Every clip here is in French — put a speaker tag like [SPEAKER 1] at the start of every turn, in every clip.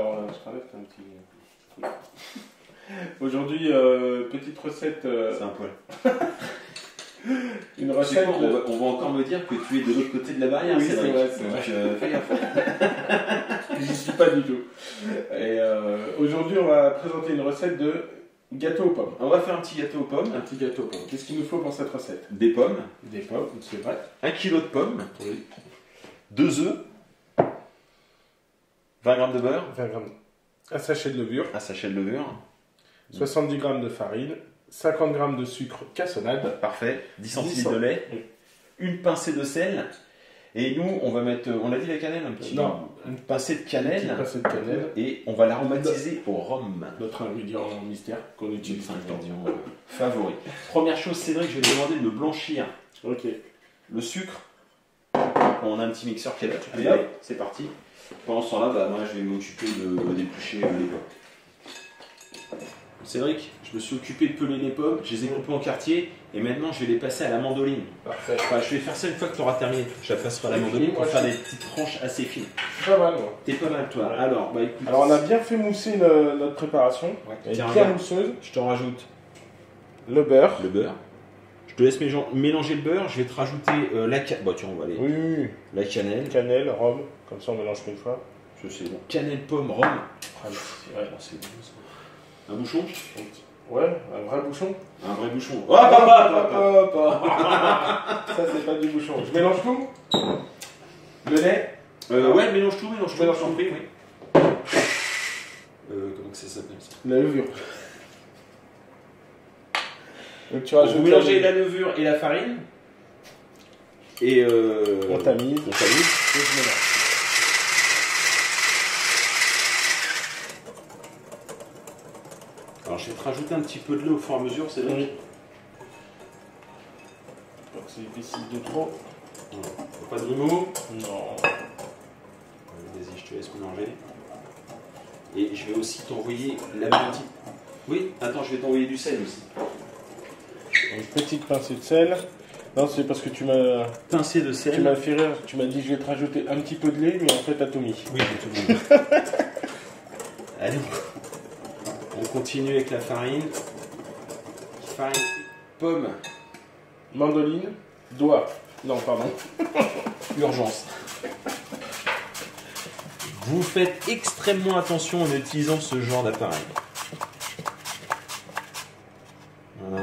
[SPEAKER 1] Alors, je t'enlève un petit... Aujourd'hui, petite recette...
[SPEAKER 2] C'est un poil.
[SPEAKER 1] Une recette...
[SPEAKER 2] On va encore me dire que tu es de l'autre côté de la barrière,
[SPEAKER 1] oui,
[SPEAKER 2] c'est vrai.
[SPEAKER 1] C'est vrai.
[SPEAKER 2] Fais gaffe.
[SPEAKER 1] J'y suis pas du tout. Et aujourd'hui, on va présenter une recette de gâteau aux pommes.
[SPEAKER 2] On va faire un petit gâteau aux pommes.
[SPEAKER 1] Un petit gâteau aux pommes. Qu'est-ce qu'il nous faut pour cette recette?
[SPEAKER 2] Des pommes.
[SPEAKER 1] Des pommes, c'est vrai.
[SPEAKER 2] 1 kg de pommes.
[SPEAKER 1] Oui.
[SPEAKER 2] 2 œufs. 20 g de beurre.
[SPEAKER 1] 20 grammes. Un sachet de levure.
[SPEAKER 2] Un sachet de levure.
[SPEAKER 1] 70 g de farine. 50 g de sucre cassonade.
[SPEAKER 2] Parfait. 10
[SPEAKER 1] 10
[SPEAKER 2] centilitres de lait.
[SPEAKER 1] Oui.
[SPEAKER 2] Une pincée de sel. Et nous, on va mettre, on a dit la cannelle un petit.
[SPEAKER 1] Non.
[SPEAKER 2] Une pincée de cannelle.
[SPEAKER 1] Une pincée de cannelle.
[SPEAKER 2] Et on va l'aromatiser au rhum.
[SPEAKER 1] Notre ingrédient mystère qu'on utilise tout le temps.
[SPEAKER 2] Ingrédient favori. Première chose, Cédric, je vais te demander de me blanchir
[SPEAKER 1] Ok.
[SPEAKER 2] le sucre. On a un petit mixeur qui est là. Tu peux y
[SPEAKER 1] Allez.
[SPEAKER 2] aller. C'est parti. Pendant ce temps-là, moi, je vais m'occuper de d'éplucher les pommes. Cédric, je me suis occupé de peler les pommes, je les ai coupées en quartier et maintenant je vais les passer à la mandoline.
[SPEAKER 1] Parfait.
[SPEAKER 2] Enfin, je vais faire ça une fois que tu auras terminé. Je la passerai à la mandoline pour faire des petites tranches assez fines.
[SPEAKER 1] Pas mal, moi.
[SPEAKER 2] T'es pas mal, toi.
[SPEAKER 1] Ouais.
[SPEAKER 2] Alors, bah écoute.
[SPEAKER 1] Alors, on a bien fait mousser notre préparation.
[SPEAKER 2] Ouais,
[SPEAKER 1] Elle est
[SPEAKER 2] tiens,
[SPEAKER 1] bien
[SPEAKER 2] regarde.
[SPEAKER 1] mousseuse.
[SPEAKER 2] Je t'en rajoute
[SPEAKER 1] Le beurre.
[SPEAKER 2] le beurre. Je te laisse mélanger le beurre. Je vais te rajouter la cannelle. Bon, tiens, on va aller.
[SPEAKER 1] Oui, oui, oui.
[SPEAKER 2] La cannelle.
[SPEAKER 1] Cannelle, rhum. Comme ça, on mélange qu'une fois.
[SPEAKER 2] Ça, c'est bon. Cannelle, pomme, rhum.
[SPEAKER 1] Ouais.
[SPEAKER 2] C'est bon ça. Un bouchon.
[SPEAKER 1] Ouais, un vrai bouchon.
[SPEAKER 2] Un vrai bouchon.
[SPEAKER 1] Hop, hop, hop, hop. Ça, c'est pas du bouchon. Je mélange tout. Le lait.
[SPEAKER 2] Ouais, mélange tout, mélange tout.
[SPEAKER 1] Mélange
[SPEAKER 2] je t'en
[SPEAKER 1] tout.
[SPEAKER 2] prie, oui. Comment que ça s'appelle ça?
[SPEAKER 1] La levure. Donc, tu
[SPEAKER 2] Vous
[SPEAKER 1] rajoutes
[SPEAKER 2] mélangez la levure et la farine. Et
[SPEAKER 1] on tamise.
[SPEAKER 2] on tamise.
[SPEAKER 1] Et je mélange.
[SPEAKER 2] Alors je vais te rajouter un petit peu de lait au fur et à mesure, c'est vrai.
[SPEAKER 1] Oui. Donc, c'est difficile de trop.
[SPEAKER 2] Pas de grumeaux.
[SPEAKER 1] Non.
[SPEAKER 2] Vas-y, je te laisse mélanger. Et je vais aussi t'envoyer la petite. Oui, attends, je vais t'envoyer du sel aussi.
[SPEAKER 1] Une petite pincée de sel. Non, c'est parce que tu m'as
[SPEAKER 2] Pincée de sel.
[SPEAKER 1] fait rire. Tu m'as dit je vais te rajouter un petit peu de lait, mais en fait, t'as tout mis.
[SPEAKER 2] Oui, tout le monde. Allez, on continue avec la farine. Farine, pomme,
[SPEAKER 1] Mandoline, doigt. Non, pardon.
[SPEAKER 2] urgence. Vous faites extrêmement attention en utilisant ce genre d'appareil. Voilà.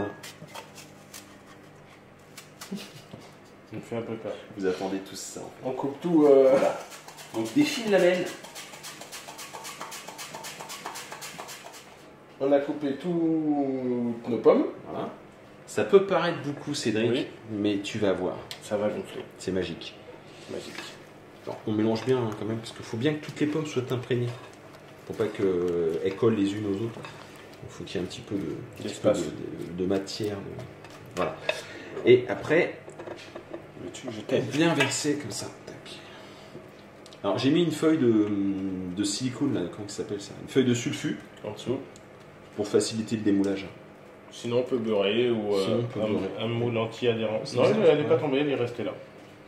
[SPEAKER 1] Ça me fait un peu peur.
[SPEAKER 2] Vous attendez tous ça. En fait.
[SPEAKER 1] On coupe tout.
[SPEAKER 2] Voilà. Donc des fines lamelles.
[SPEAKER 1] On a coupé toutes nos pommes.
[SPEAKER 2] Voilà. Ça peut paraître beaucoup, Cédric,
[SPEAKER 1] Oui.
[SPEAKER 2] mais tu vas voir.
[SPEAKER 1] Ça va gonfler.
[SPEAKER 2] C'est magique.
[SPEAKER 1] Magique.
[SPEAKER 2] Alors, on mélange bien hein, quand même, parce qu'il faut bien que toutes les pommes soient imprégnées. Pour pas qu'elles collent les unes aux autres. Il faut qu'il y ait un petit peu
[SPEAKER 1] D'espace.
[SPEAKER 2] de matière. Voilà. Et après,
[SPEAKER 1] Je t'aime.
[SPEAKER 2] bien verser comme ça. Tac. Alors j'ai mis une feuille de silicone, là, comment ça s'appelle ça? Une feuille de sulfu,
[SPEAKER 1] En dessous.
[SPEAKER 2] pour faciliter le démoulage.
[SPEAKER 1] Sinon, on peut beurrer ou
[SPEAKER 2] Sinon, on peut beurrer.
[SPEAKER 1] un moule anti-adhérent.
[SPEAKER 2] C'est
[SPEAKER 1] Non,
[SPEAKER 2] ça,
[SPEAKER 1] elle n'est
[SPEAKER 2] ouais.
[SPEAKER 1] pas tombée, elle est restée là.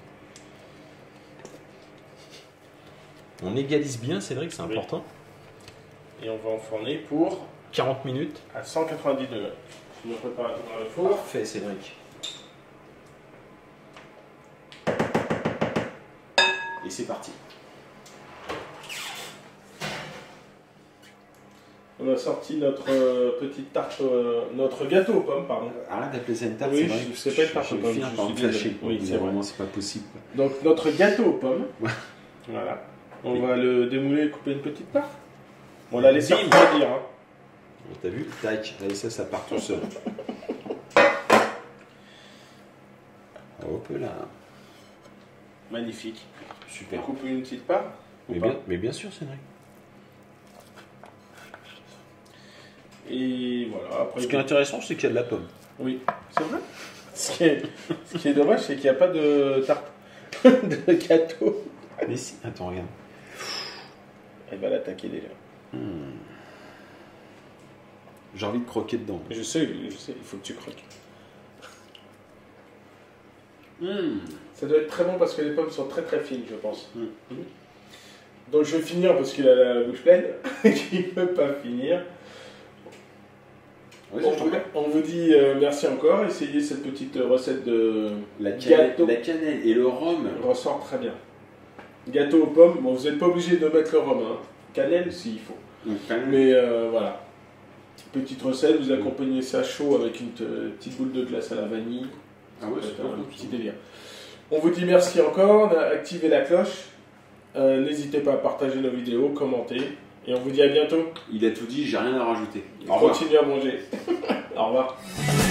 [SPEAKER 2] On égalise bien, Cédric, c'est
[SPEAKER 1] Oui.
[SPEAKER 2] important.
[SPEAKER 1] Et on va enfourner pour
[SPEAKER 2] 40 minutes.
[SPEAKER 1] à 190 degrés. Je me prépare à tout dans le four.
[SPEAKER 2] Parfait, Cédric. Et c'est parti.
[SPEAKER 1] On a sorti notre petite tarte, notre gâteau aux pommes, pardon.
[SPEAKER 2] Arrête d'appeler ça une tarte,
[SPEAKER 1] Oui,
[SPEAKER 2] Cédric.
[SPEAKER 1] c'est pas une tarte
[SPEAKER 2] Je vais
[SPEAKER 1] aux pommes,
[SPEAKER 2] finir
[SPEAKER 1] je
[SPEAKER 2] par
[SPEAKER 1] suis
[SPEAKER 2] me fâcher.
[SPEAKER 1] désolé. Oui, c'est
[SPEAKER 2] Vraiment, c'est pas possible.
[SPEAKER 1] Donc notre gâteau aux pommes.
[SPEAKER 2] Ouais.
[SPEAKER 1] Voilà. On va le démouler et couper une petite part. On l'a laissé
[SPEAKER 2] Bim.
[SPEAKER 1] refroidir. Hein.
[SPEAKER 2] T'as vu? Tac, allez, ça part tout seul. Hop là.
[SPEAKER 1] Magnifique.
[SPEAKER 2] Super.
[SPEAKER 1] On coupe une petite part. ou
[SPEAKER 2] Mais
[SPEAKER 1] pas.
[SPEAKER 2] bien sûr, Cédric.
[SPEAKER 1] Et voilà. Après,
[SPEAKER 2] Ce qui est intéressant, c'est qu'il y a de la pomme.
[SPEAKER 1] oui, c'est vrai. Ce qui est dommage, c'est qu'il n'y a pas de tarte, de gâteau.
[SPEAKER 2] Mais si, attends, regarde.
[SPEAKER 1] Elle va l'attaquer déjà.
[SPEAKER 2] J'ai envie de croquer dedans.
[SPEAKER 1] Je sais, il faut que tu croques. Ça doit être très bon parce que les pommes sont très très fines, je pense. Donc je vais finir parce qu'il a la bouche pleine, qu'il ne peut pas finir.
[SPEAKER 2] Ouais,
[SPEAKER 1] On vous dit merci encore. Essayez cette petite recette de
[SPEAKER 2] gâteau. La cannelle et le rhum.
[SPEAKER 1] Ressort très bien. Gâteau aux pommes. Bon, vous n'êtes pas obligé de mettre le rhum. Hein. Cannelle, s'il faut. Mais voilà. Petite recette. Vous accompagnez ça chaud avec une petite boule de glace à la vanille.
[SPEAKER 2] Ah ouais, c'est
[SPEAKER 1] un petit délire. On vous dit merci encore. Activez la cloche. N'hésitez pas à partager nos vidéos, commenter. Et on vous dit à bientôt.
[SPEAKER 2] Il a tout dit, j'ai rien à rajouter.
[SPEAKER 1] Continuez à manger. Au revoir.